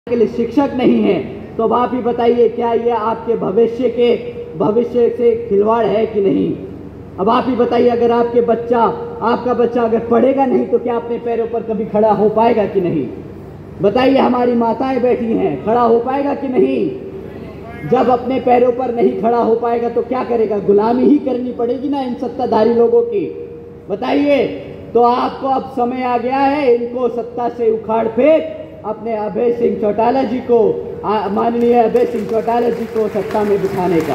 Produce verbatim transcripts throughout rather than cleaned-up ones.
के लिए शिक्षक नहीं है, तो अब आप ही बताइए क्या ये आपके भविष्य के भविष्य से खिलवाड़ है कि नहीं। अब आप ही बताइए, अगर आपके बच्चा आपका बच्चा अगर पढ़ेगा नहीं तो क्या अपने पैरों पर कभी खड़ा हो पाएगा कि नहीं। बताइए, हमारी माताएं बैठी हैं, खड़ा हो पाएगा कि नहीं। जब अपने पैरों पर नहीं खड़ा हो पाएगा तो क्या करेगा, गुलामी ही करनी पड़ेगी ना इन सत्ताधारी लोगों की। बताइए, तो आपको अब समय आ गया है इनको सत्ता से उखाड़ फेंक अपने अभय सिंह चौटाला जी को, माननीय अभय सिंह चौटाला जी को सत्ता में बिठाने का।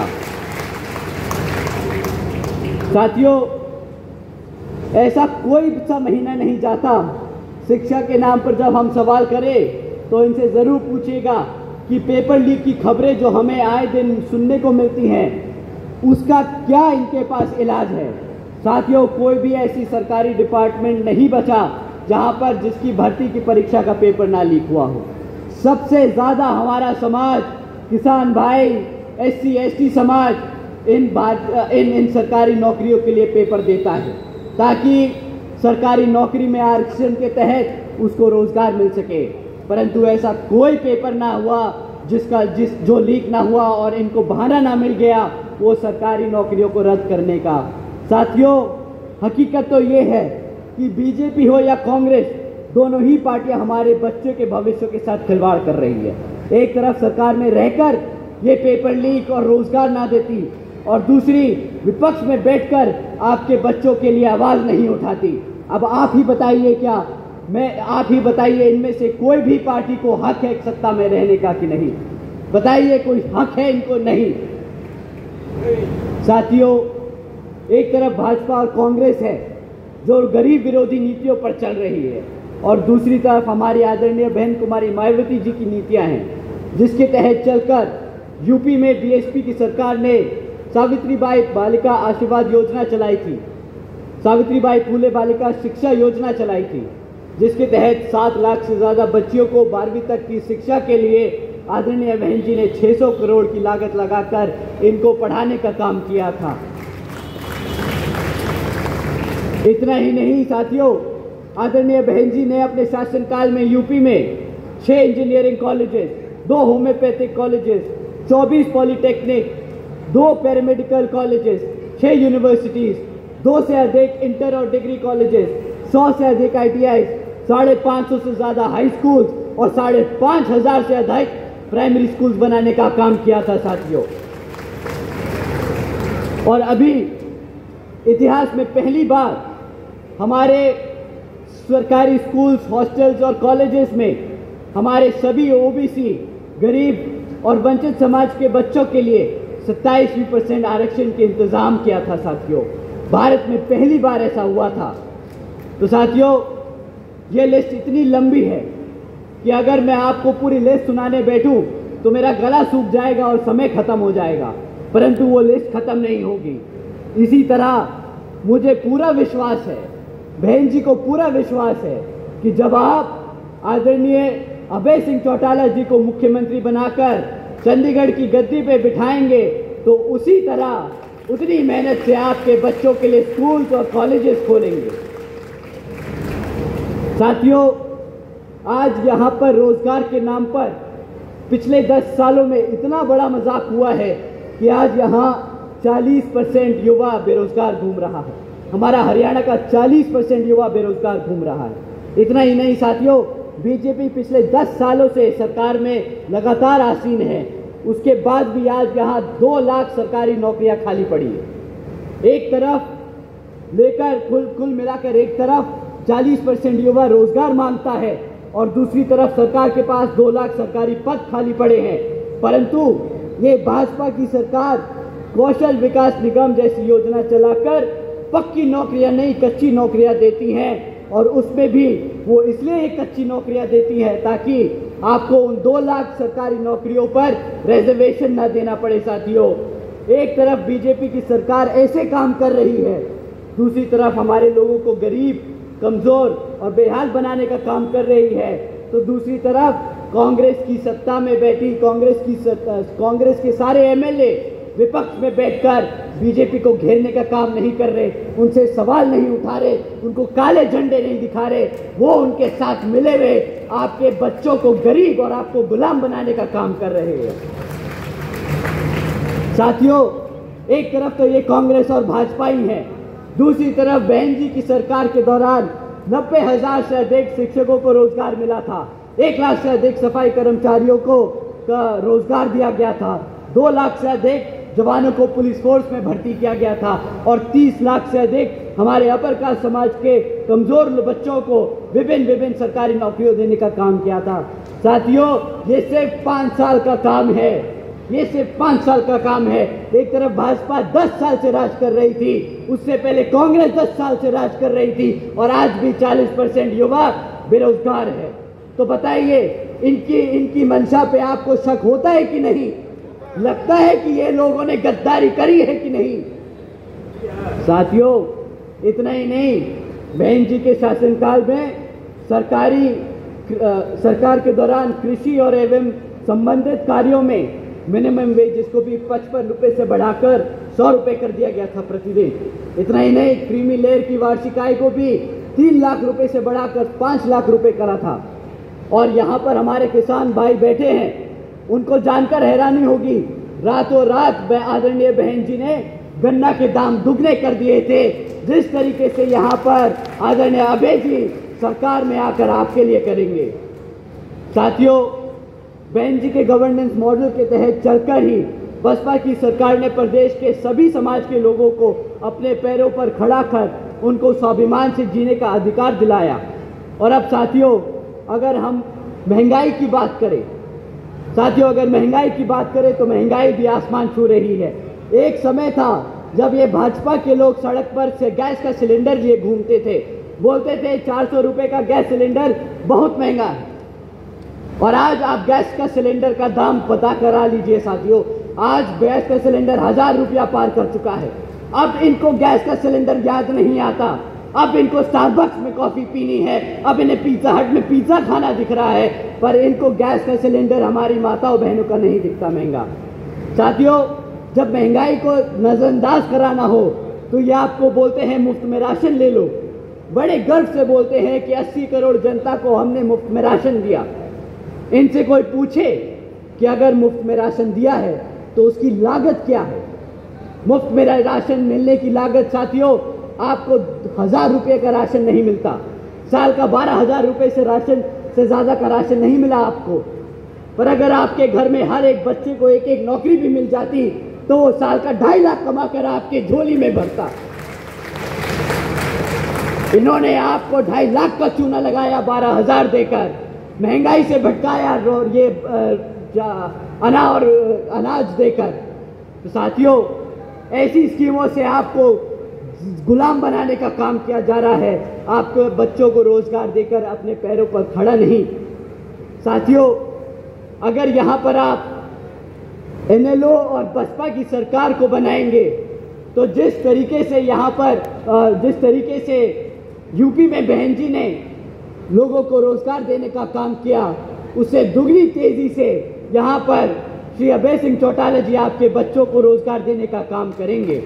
साथियों, ऐसा कोई सा महीना नहीं जाता शिक्षा के नाम पर जब हम सवाल करें तो इनसे जरूर पूछिएगा कि पेपर लीक की खबरें जो हमें आए दिन सुनने को मिलती हैं उसका क्या इनके पास इलाज है। साथियों, कोई भी ऐसी सरकारी डिपार्टमेंट नहीं बचा जहां पर जिसकी भर्ती की परीक्षा का पेपर ना लीक हुआ हो। सबसे ज्यादा हमारा समाज, किसान भाई, एससी एसटी समाज इन बात इन इन सरकारी नौकरियों के लिए पेपर देता है ताकि सरकारी नौकरी में आरक्षण के तहत उसको रोजगार मिल सके। परंतु ऐसा कोई पेपर ना हुआ जिसका जिस जो लीक ना हुआ और इनको बहाना ना मिल गया वो सरकारी नौकरियों को रद्द करने का। साथियों, हकीकत तो ये है कि बीजेपी हो या कांग्रेस, दोनों ही पार्टियां हमारे बच्चों के भविष्य के साथ खिलवाड़ कर रही है। एक तरफ सरकार में रहकर ये पेपर लीक और रोजगार ना देती और दूसरी विपक्ष में बैठकर आपके बच्चों के लिए आवाज नहीं उठाती। अब आप ही बताइए, क्या मैं आप ही बताइए इनमें से कोई भी पार्टी को हक है सत्ता में रहने का कि नहीं। बताइए, कोई हक है इनको? नहीं। साथियों, एक तरफ भाजपा और कांग्रेस है जो गरीब विरोधी नीतियों पर चल रही है और दूसरी तरफ हमारी आदरणीय बहन कुमारी मायावती जी की नीतियां हैं जिसके तहत चलकर यूपी में बीएसपी की सरकार ने सावित्रीबाई बालिका आशीर्वाद योजना चलाई थी, सावित्रीबाई फूले बालिका शिक्षा योजना चलाई थी, जिसके तहत सात लाख से ज्यादा बच्चियों को बारहवीं तक की शिक्षा के लिए आदरणीय बहन जी ने छह सौ करोड़ की लागत लगाकर इनको पढ़ाने का काम किया था। इतना ही नहीं साथियों, आदरणीय बहन जी ने अपने शासनकाल में यूपी में छह इंजीनियरिंग कॉलेजेस, दो होम्योपैथिक कॉलेजेस, चौबीस पॉलिटेक्निक, दो पैरामेडिकल कॉलेजेस, छह यूनिवर्सिटीज, दो से अधिक इंटर और डिग्री कॉलेजेस, सौ से अधिक आईटीआई, साढ़े पाँच सौ से ज्यादा हाई स्कूल और साढ़े पाँच हजार से अधिक प्राइमरी स्कूल बनाने का काम किया था साथियों। और अभी इतिहास में पहली बार हमारे सरकारी स्कूल्स, हॉस्टल्स और कॉलेजेस में हमारे सभी ओबीसी, गरीब और वंचित समाज के बच्चों के लिए सत्ताईसवीं परसेंट आरक्षण के इंतजाम किया था साथियों। भारत में पहली बार ऐसा हुआ था। तो साथियों, ये लिस्ट इतनी लंबी है कि अगर मैं आपको पूरी लिस्ट सुनाने बैठूं तो मेरा गला सूख जाएगा और समय खत्म हो जाएगा, परंतु वो लिस्ट खत्म नहीं होगी। इसी तरह मुझे पूरा विश्वास है, बहन जी को पूरा विश्वास है कि जब आप आदरणीय अभय सिंह चौटाला जी को मुख्यमंत्री बनाकर चंडीगढ़ की गद्दी पे बिठाएंगे तो उसी तरह, उतनी मेहनत से आपके बच्चों के लिए स्कूल्स और कॉलेजेस खोलेंगे। साथियों, आज यहाँ पर रोजगार के नाम पर पिछले दस सालों में इतना बड़ा मजाक हुआ है कि आज यहाँ चालीस परसेंट युवा बेरोजगार घूम रहा है। हमारा हरियाणा का चालीस परसेंट युवा बेरोजगार घूम रहा है। इतना ही नहीं साथियों, बीजेपी पिछले दस सालों से सरकार में लगातार आसीन है, उसके बाद भी आज यहाँ दो लाख सरकारी नौकरियां खाली पड़ी है। एक तरफ लेकर कुल कुल मिलाकर एक तरफ चालीस परसेंट युवा रोजगार मांगता है और दूसरी तरफ सरकार के पास दो लाख सरकारी पद खाली पड़े हैं। परंतु ये भाजपा की सरकार कौशल विकास निगम जैसी योजना चलाकर पक्की नौकरियां नहीं, कच्ची नौकरियां देती हैं और उसमें भी वो इसलिए एक कच्ची नौकरियां देती है ताकि आपको उन दो लाख सरकारी नौकरियों पर रिजर्वेशन न देना पड़े। साथियों, एक तरफ बीजेपी की सरकार ऐसे काम कर रही है, दूसरी तरफ हमारे लोगों को गरीब, कमजोर और बेहाल बनाने का काम कर रही है। तो दूसरी तरफ कांग्रेस की सत्ता में बैठी कांग्रेस की कांग्रेस के सारे एमएलए विपक्ष में बैठकर बीजेपी को घेरने का काम नहीं कर रहे, उनसे सवाल नहीं उठा रहे, उनको काले झंडे नहीं दिखा रहे, वो उनके साथ मिले हुए आपके बच्चों को गरीब और आपको गुलाम बनाने का काम कर रहे हैं। साथियों, एक तरफ तो ये कांग्रेस और भाजपा ही है, दूसरी तरफ बहन जी की सरकार के दौरान नब्बे हजार से अधिक शिक्षकों को रोजगार मिला था, एक लाख से अधिक सफाई कर्मचारियों को का रोजगार दिया गया था, दो लाख से अधिक जवानों को पुलिस फोर्स में भर्ती किया गया था और तीस लाख से अधिक हमारे अपर कास्ट समाज के कमजोर बच्चों को विभिन्न विभिन्न सरकारी नौकरियों देने का काम किया था। साथियों, ये सिर्फ पाँच साल का काम है, ये सिर्फ पाँच साल का काम है। एक तरफ भाजपा दस साल से राज कर रही थी, उससे पहले कांग्रेस दस साल से राज कर रही थी और आज भी चालीस परसेंट युवा बेरोजगार है। तो बताइए, इनकी इनकी मंशा पे आपको शक होता है कि नहीं? लगता है कि ये लोगों ने गद्दारी करी है कि नहीं? साथियों, इतना ही नहीं, बहन जी के शासनकाल में सरकारी आ, सरकार के दौरान कृषि और एवं संबंधित कार्यों में मिनिमम वेज जिसको भी पचपन रुपए से बढ़ाकर सौ रुपए कर दिया गया था प्रतिदिन। इतना ही नहीं, क्रीमी लेयर की वार्षिक आय को भी तीन लाख रुपए से बढ़ाकर पांच लाख रुपए करा था। और यहाँ पर हमारे किसान भाई बैठे हैं, उनको जानकर हैरानी होगी, रातों रात आदरणीय बहन जी ने गन्ना के दाम दुगने कर दिए थे। जिस तरीके से यहाँ पर आदरणीय अभय जी सरकार में आकर आपके लिए करेंगे। साथियों, बहन जी के गवर्नेंस मॉडल के तहत चलकर ही बसपा की सरकार ने प्रदेश के सभी समाज के लोगों को अपने पैरों पर खड़ा कर उनको स्वाभिमान से जीने का अधिकार दिलाया। और अब साथियों, अगर हम महंगाई की बात करें साथियों अगर महंगाई की बात करें तो महंगाई भी आसमान छू रही है। एक समय था जब ये भाजपा के लोग सड़क पर से गैस का सिलेंडर लिए घूमते थे, बोलते थे चार सौ रुपए का गैस सिलेंडर बहुत महंगा है, और आज आप गैस का सिलेंडर का दाम पता करा लीजिए साथियों, आज गैस का सिलेंडर हजार रुपया पार कर चुका है। अब इनको गैस का सिलेंडर याद नहीं आता, अब इनको स्टारबक्स में कॉफी पीनी है, अब इन्हें पिज्जा हट में पिज्जा खाना दिख रहा है, पर इनको गैस का सिलेंडर हमारी माताओं बहनों का नहीं दिखता महंगा। साथियों, जब महंगाई को नजरअंदाज कराना हो तो ये आपको बोलते हैं मुफ्त में राशन ले लो, बड़े गर्व से बोलते हैं कि अस्सी करोड़ जनता को हमने मुफ्त में राशन दिया। इनसे कोई पूछे कि अगर मुफ्त में राशन दिया है तो उसकी लागत क्या है? मुफ्त में राशन मिलने की लागत साथियों, आपको हजार रुपए का राशन नहीं मिलता, साल का बारह हजार रुपए से राशन से ज्यादा का राशन नहीं मिला आपको। पर अगर आपके घर में हर एक बच्चे को एक एक नौकरी भी मिल जाती तो वो साल का ढाई लाख कमाकर आपके झोली में भरता। इन्होंने आपको ढाई लाख का चूना लगाया बारह हजार देकर, महंगाई से भटकाया और ये अना और अनाज देकर। तो साथियों, ऐसी स्कीमों से आपको गुलाम बनाने का काम किया जा रहा है, आपको बच्चों को रोजगार देकर अपने पैरों पर खड़ा नहीं। साथियों, अगर यहाँ पर आप एनएलओ और बसपा की सरकार को बनाएंगे तो जिस तरीके से यहाँ पर जिस तरीके से यूपी में बहन जी ने लोगों को रोजगार देने का काम किया, उससे दुगनी तेजी से यहाँ पर श्री अभय सिंह चौटाला जी आपके बच्चों को रोजगार देने का काम करेंगे।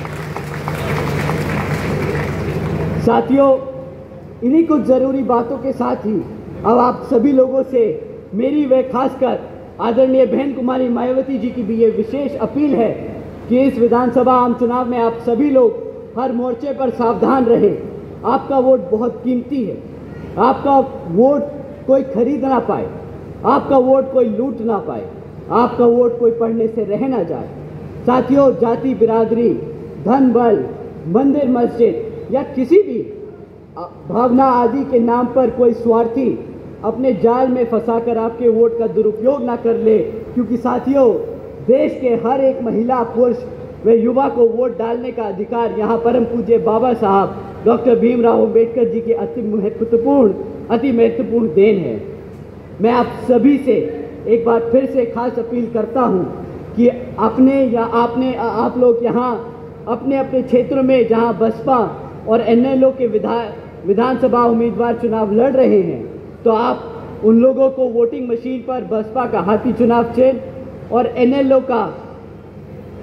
साथियों, इन्हीं कुछ जरूरी बातों के साथ ही अब आप सभी लोगों से मेरी व खासकर आदरणीय बहन कुमारी मायावती जी की भी ये विशेष अपील है कि इस विधानसभा आम चुनाव में आप सभी लोग हर मोर्चे पर सावधान रहें। आपका वोट बहुत कीमती है, आपका वोट कोई खरीद ना पाए, आपका वोट कोई लूट ना पाए, आपका वोट कोई पढ़ने से रह ना जाए। साथियों, जाति बिरादरी, धन बल, मंदिर मस्जिद या किसी भी भावना आदि के नाम पर कोई स्वार्थी अपने जाल में फंसाकर आपके वोट का दुरुपयोग ना कर ले, क्योंकि साथियों, देश के हर एक महिला, पुरुष व युवा को वोट डालने का अधिकार यहाँ परम पूज्य बाबा साहब डॉक्टर भीमराव अंबेडकर जी के अति महत्वपूर्ण अति महत्वपूर्ण देन है। मैं आप सभी से एक बार फिर से खास अपील करता हूँ कि अपने या आपने आप लोग यहाँ अपने अपने क्षेत्रों में जहाँ बसपा और एनएलओ के विधान विधानसभा उम्मीदवार चुनाव लड़ रहे हैं, तो आप उन लोगों को वोटिंग मशीन पर बसपा का हाथी चुनाव चिन्ह और एनएलओ का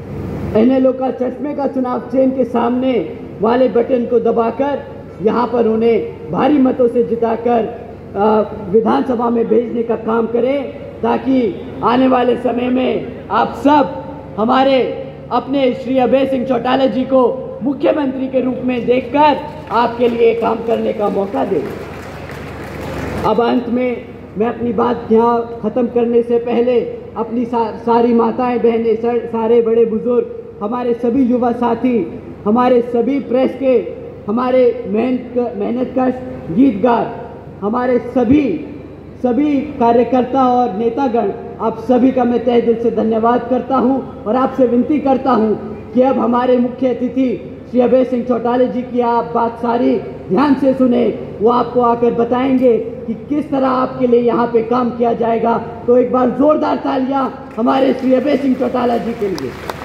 इनेलो का चश्मे का चुनाव चेन के सामने वाले बटन को दबाकर यहाँ पर उन्हें भारी मतों से जिताकर विधानसभा में भेजने का काम करें, ताकि आने वाले समय में आप सब हमारे अपने श्री अभय सिंह चौटाला जी को मुख्यमंत्री के रूप में देखकर आपके लिए काम करने का मौका दें। अब अंत में मैं अपनी बात यहाँ ख़त्म करने से पहले अपनी सा, सारी माताएं बहनें, सारे बड़े बुजुर्ग, हमारे सभी युवा साथी, हमारे सभी प्रेस के, हमारे मेहनत मेहनतकश गीतकार, हमारे सभी सभी कार्यकर्ता और नेतागण, आप सभी का मैं तहे दिल से धन्यवाद करता हूं और आपसे विनती करता हूं कि अब हमारे मुख्य अतिथि श्री अभय सिंह चौटाला जी की आप बात सारी ध्यान से सुने। वो आपको आकर बताएंगे कि किस तरह आपके लिए यहाँ पे काम किया जाएगा। तो एक बार जोरदार तालियां हमारे श्री अभय सिंह चौटाला जी के लिए।